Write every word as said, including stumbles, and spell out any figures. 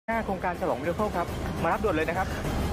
หน้าโครงการฉลองมิราเคิลครับมารับด่วนเลยนะครับ